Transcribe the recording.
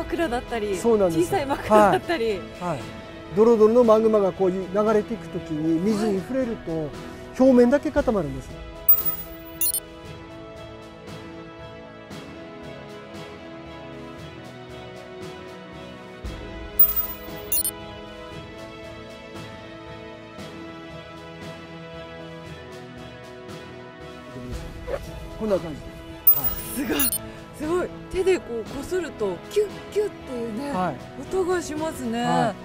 枕だったり、 そうなんです。 小さい枕だったり、 はい。ドロドロのマグマがこういう流れていくときに水に触れると表面だけ固まるんです。こんな感じ。 すごい手でこう擦るとキュッキュッっていうね、 はい。 音がしますね。 はい。